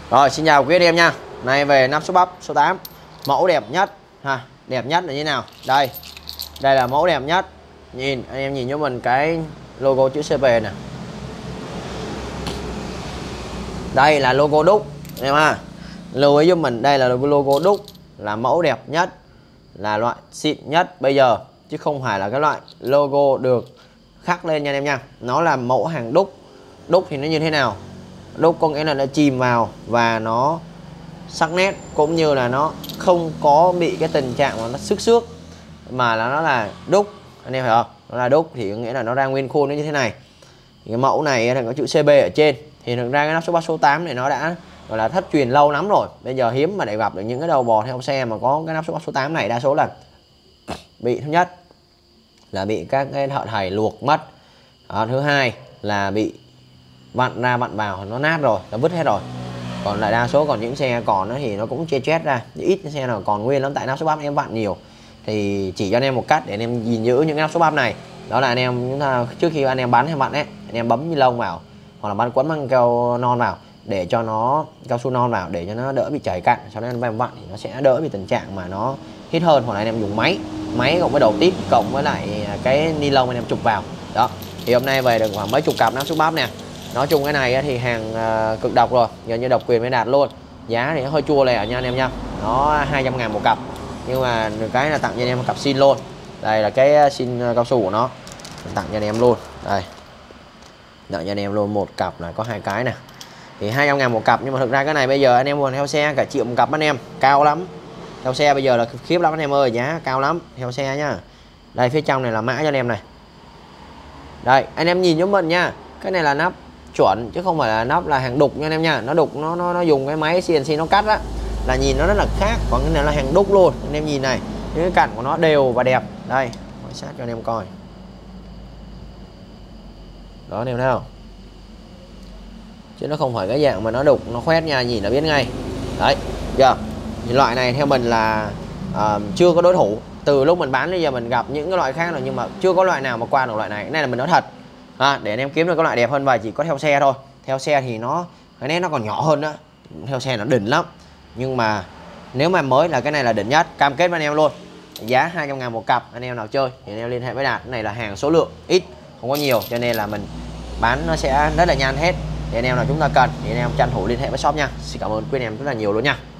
Rồi xin chào quý anh em nha. Nay về nắp số bắp số 8. Mẫu đẹp nhất ha. Đẹp nhất là như thế nào? Đây. Đây là mẫu đẹp nhất. Nhìn anh em nhìn cho mình cái logo chữ CP nè. Đây là logo đúc em ha. Lưu ý giúp mình, đây là logo đúc, là mẫu đẹp nhất, là loại xịn nhất bây giờ, chứ không phải là cái loại logo được khắc lên nha anh em nha. Nó là mẫu hàng đúc. Đúc thì nó như thế nào? Đúc có nghĩa là nó chìm vào và nó sắc nét, cũng như là nó không có bị cái tình trạng mà nó xước, mà là nó là đúc, anh em hiểu không? Nó là đúc thì có nghĩa là nó ra nguyên khuôn nó như thế này. Thì cái mẫu này là có chữ CB ở trên. Thì thực ra cái nắp số 3 số 8 này nó đã gọi là thất truyền lâu lắm rồi. Bây giờ hiếm mà để gặp được những cái đầu bò theo xe mà có cái nắp số 3 số 8 này, đa số là bị, thứ nhất là bị các cái thợ thầy luộc mất. Thứ hai là bị vặn ra vặn vào nó nát rồi, nó vứt hết rồi. Còn lại đa số còn những xe còn thì nó cũng chê ra, ít cái xe nào còn nguyên lắm, tại nắp số bắp em vặn nhiều. Thì chỉ cho anh em một cách để anh em gìn giữ những cái nắp số bắp này, đó là anh em chúng ta trước khi anh em bắn hay vặn ấy, anh em bấm ni lông vào hoặc là bắn quấn băng keo non vào, để cho nó cao su non vào để cho nó đỡ bị chảy cặn, cho nên em vặn thì nó sẽ đỡ bị tình trạng mà nó hít hơn. Hoặc là anh em dùng máy cộng với đầu tít cộng với lại cái ni lông anh em chụp vào đó. Thì hôm nay về được khoảng mấy chục cặp nắp số bắp nè. Nói chung cái này thì hàng cực độc rồi, gần như độc quyền với Đạt luôn. Giá thì hơi chua lẻ nha anh em nha. Nó 200.000 một cặp. Nhưng mà được cái là tặng cho anh em một cặp xin luôn. Đây là cái xin cao su của nó. Tặng cho anh em luôn. Đây. Tặng cho anh em luôn một cặp này, có hai cái nè. Thì 200.000 một cặp, nhưng mà thực ra cái này bây giờ anh em muốn theo xe cả triệu một cặp anh em, cao lắm. Theo xe bây giờ là khiếp lắm anh em ơi, giá cao lắm theo xe nhá. Đây phía trong này là mã cho anh em này. Đây, anh em nhìn giúp mình nha. Cái này là nắp chuẩn chứ không phải là nắp là hàng đục nha anh em nha. Nó đục, nó dùng cái máy CNC nó cắt á, là nhìn nó rất là khác. Còn cái này là hàng đúc luôn. Anh em nhìn này, những cái cạnh của nó đều và đẹp. Đây, quan sát cho anh em coi. Đó anh em thấy không? Chứ nó không phải cái dạng mà nó đục, nó khoét nha, nhìn là biết ngay. Đấy, giờ loại này theo mình là chưa có đối thủ. Từ lúc mình bán đến giờ mình gặp những cái loại khác rồi, nhưng mà chưa có loại nào mà qua được loại này. Cái này là mình nói thật. Để anh em kiếm được cái loại đẹp hơn và chỉ có theo xe thôi. Theo xe thì cái nét nó còn nhỏ hơn đó. Theo xe nó đỉnh lắm. Nhưng mà nếu mà mới là cái này là đỉnh nhất, cam kết với anh em luôn. Giá 200.000 một cặp, anh em nào chơi thì anh em liên hệ với Đạt. Cái này là hàng số lượng ít, không có nhiều, cho nên là mình bán nó sẽ rất là nhanh hết. Thì anh em nào chúng ta cần thì anh em tranh thủ liên hệ với shop nha. Xin cảm ơn quý anh em rất là nhiều luôn nha.